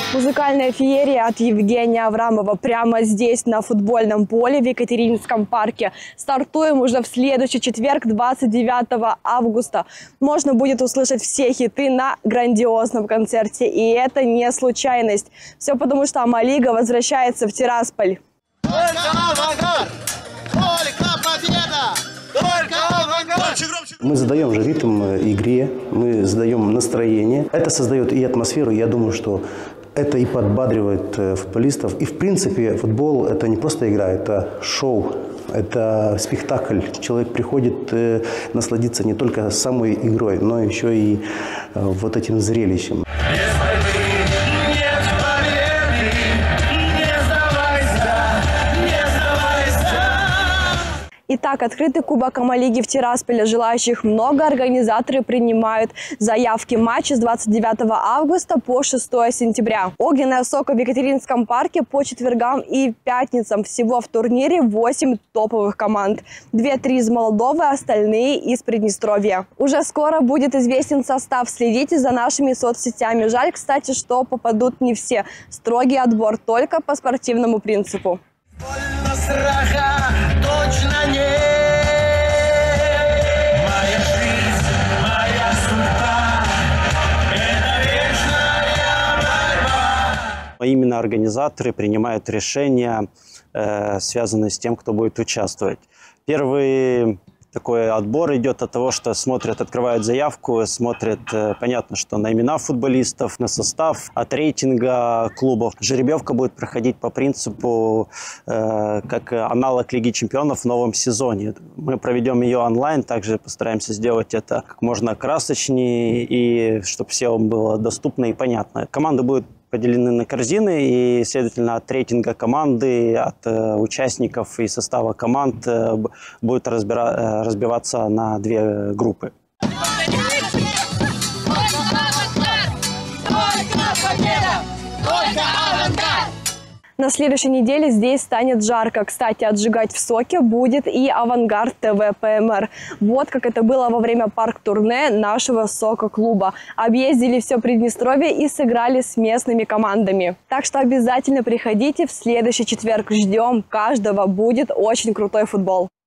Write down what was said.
Музыкальная феерия от Евгения Аврамова прямо здесь, на футбольном поле в Екатерининском парке. Стартуем уже в следующий четверг, 29 августа. Можно будет услышать все хиты на грандиозном концерте. И это не случайность. Все потому, что Амалига возвращается в Тирасполь. Только Авангард! Только победа! Только Авангард! Мы задаем же ритм игре, мы задаем настроение. Это создает и атмосферу. Я думаю, что это и подбадривает футболистов. И в принципе футбол – это не просто игра, это шоу, это спектакль. Человек приходит насладиться не только самой игрой, но еще и вот этим зрелищем. Итак, открытый кубок Амалиги в Тирасполе. Желающих много. Организаторы принимают заявки. Матчи с 29 августа по 6 сентября. Огненная сока в Екатерининском парке по четвергам и пятницам. Всего в турнире 8 топовых команд. 2-3 из Молдовы, остальные из Приднестровья. Уже скоро будет известен состав. Следите за нашими соцсетями. Жаль, кстати, что попадут не все. Строгий отбор только по спортивному принципу. Страха точно нет. Моя жизнь, моя судьба, это вечная борьба. Именно организаторы принимают решения, связанные с тем, кто будет участвовать. Первый такой отбор идет от того, что смотрят, открывают заявку, смотрят, понятно, что на имена футболистов, на состав, от рейтинга клубов. Жеребьевка будет проходить по принципу, как аналог Лиги чемпионов в новом сезоне. Мы проведем ее онлайн, также постараемся сделать это как можно красочнее, и чтобы всем было доступно и понятно. Команды будут поделены на корзины, и, следовательно, от рейтинга команды, от участников и состава команд будет разбиваться на две группы. На следующей неделе здесь станет жарко. Кстати, отжигать в соке будет и Авангард ТВ ПМР. Вот как это было во время парк-турне нашего сока-клуба. Объездили все Приднестровье и сыграли с местными командами. Так что обязательно приходите в следующий четверг. Ждем каждого. Будет очень крутой футбол.